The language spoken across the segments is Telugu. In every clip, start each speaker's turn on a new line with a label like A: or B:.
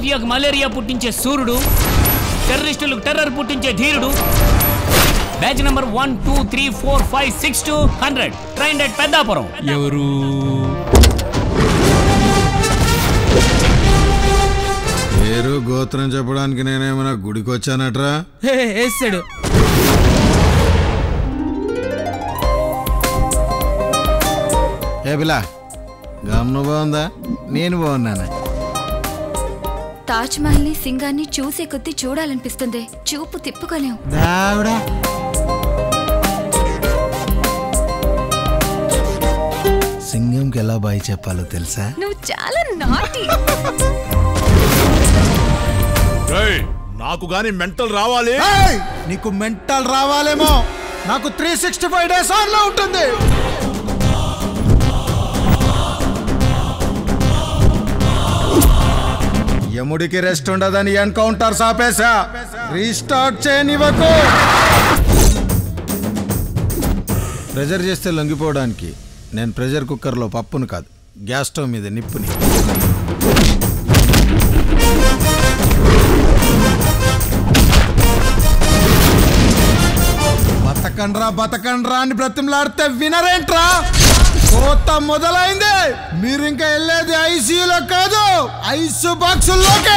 A: మాఫియాకు మలేరియా పుట్టించే సూర్యుడు, టెర్రరిస్టులకు టెర్రర్ పుట్టించే ధీరుడు. Batch number 1 2 3 4 5 6 to 100 trained at Peddapuram.
B: ఎవరు?
C: పేరు గోత్రం చెప్పడానికి నేనేమైనా గుడికి వచ్చానట్రా?
B: వేసాడు.
C: ఏ బిలా గమ్ను బాగుందా? నేను బాగున్నానా?
D: తాజ్ మహల్ ని సింగాన్ని చూసే కొద్దీ చూడాలనిపిస్తుంది, చూపు తిప్పుకోలేం.
C: సింగంకి ఎలా బాయ్ చెప్పాలో తెలుసా?
D: నువ్వు చాలా నాటి.
E: నాకు గాని మెంటల్ రావాలి.
C: నీకు మెంటల్ రావాలేమో, నాకు 365 days ఆన్ లో ఉంటుంది. యముడికి రెస్ట్ ఉండదని ఎన్కౌంటర్స్ ఆపేశా. రీస్టార్ట్ చేయనివ్వకు. ప్రెజర్ చేస్తే లొంగిపోవడానికి నేను ప్రెజర్ కుక్కర్లో పప్పును కాదు, గ్యాస్ స్టవ్ మీద నిప్పుని. బతకండ్రా అని బ్రతిమలాడితే వినరేంట్రా? కోత మొదలైంది. మీరు ఇంకా వెళ్ళేది ఐసీయూలో కాదు, ఐస్ బాక్సుల్లోకి.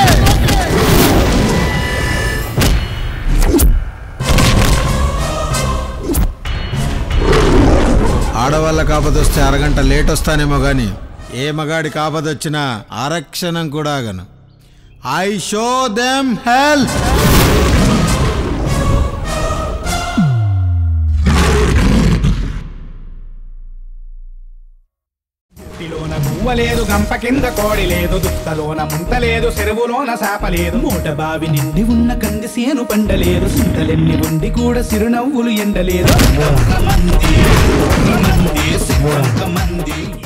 C: ఆడవాళ్ళకి ఆపదొస్తే అరగంట లేట్ వస్తానేమో గాని ఏ మగాడికి ఆపదొచ్చినా ఆరక్షణం కూడా ఆగను. I show them help.
F: లేదు గంప కింద కోడి లేదు, దుత్తలోన ముంత లేదు, చెరువులోన సాప లేదు, మూట బావి నిండి ఉన్న కంది సేను పండలేదు, సింతలెన్ని ఉండి కూడా సిరునవ్వులు ఎండలేదు. మంది